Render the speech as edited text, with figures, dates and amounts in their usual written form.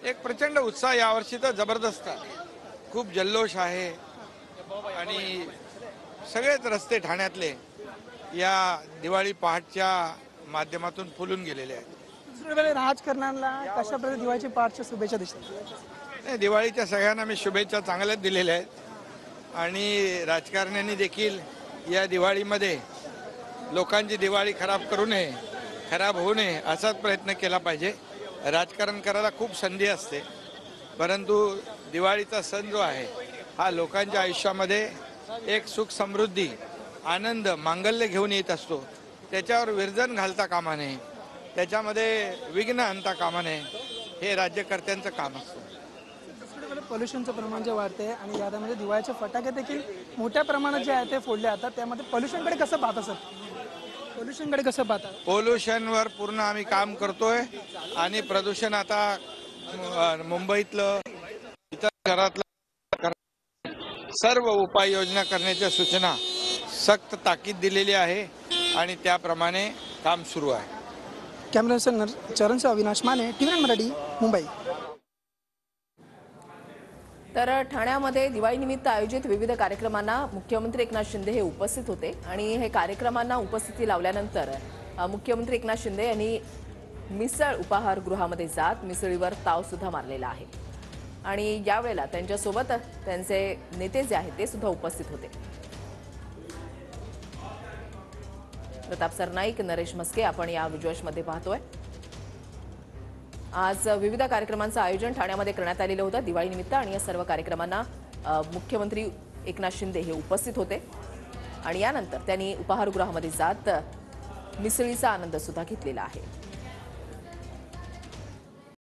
एक प्रचंड उत्साह यावर्षी तर जबरदस्त आहे. खूप जल्लोष आहे आणि सगळेच रस्ते ठाण्यातले या दिवाळी पहाटच्या माध्यमातून फुलून गेलेले आहेत. दुसरीकडे राजकारणाला कशा प्रकारे दिवाळीच्या पहाटच्या शुभेच्छा दिसतात? नाही, दिवाळीच्या सगळ्यांना मी शुभेच्छा चांगल्याच दिलेल्या आहेत आणि राजकारण्यांनी देखील या दिवाळीमध्ये लोकांची दिवाळी खराब करू नये, खराब होऊ नये असाच प्रयत्न केला पाहिजे. राजकारण करायला खूप संधी असते, परंतु दिवाळीचा सण जो आहे हा लोकांच्या आयुष्यामध्ये एक सुख समृद्धी आनंद मांगल्य घेऊन येत असतो. त्याच्यावर विरजन घालता कामा नये, त्याच्यामध्ये विघ्न आणता कामा नये, हे राज्यकर्त्यांचं काम असतं. दुसरीकडे पोल्युशनचं प्रमाण जे वाढते आणि यामध्ये दिवाळीचे फटाके देखील मोठ्या प्रमाणात जे आहे ते फोडले जातात, त्यामध्ये पोल्युशनकडे कसं पाहता सर? पोल्युशनकडे कसं पाहता? पोल्युशनवर पूर्ण आम्ही काम करतोय आणि प्रदूषण आता मुंबईतलं इतर शहरातलं सर्व उपाययोजना करण्याच्या सूचना सक्त ताकीद दिलेली आहे आणि त्याप्रमाणे काम सुरू आहे. कॅमेरा चरणसह अविनाश माने, टीव्ही मराठी, मुंबई. तर ठाण्यामध्ये दिवाळीनिमित्त आयोजित विविध कार्यक्रमांना मुख्यमंत्री एकनाथ शिंदे हे उपस्थित होते आणि हे कार्यक्रमांना उपस्थिती लावल्यानंतर मुख्यमंत्री एकनाथ शिंदे यांनी मिसळ उपाहारगृहामध्ये जात मिसळीवर ताव सुद्धा मारलेला आहे आणि यावेळेला त्यांच्यासोबत त्यांचे नेते जे आहेत ते सुद्धा उपस्थित होते. प्रताप सरनाईक, नरेश म्हस्के आपण या विजुअल्समध्ये पाहतोय. आज विविध कार्यक्रमांचं आयोजन ठाण्यामध्ये करण्यात आलेलं होतं दिवाळीनिमित्त आणि या सर्व कार्यक्रमांना मुख्यमंत्री एकनाथ शिंदे हे उपस्थित होते आणि यानंतर त्यांनी उपाहारगृहामध्ये जात मिसळीचा आनंद सुद्धा घेतलेला आहे.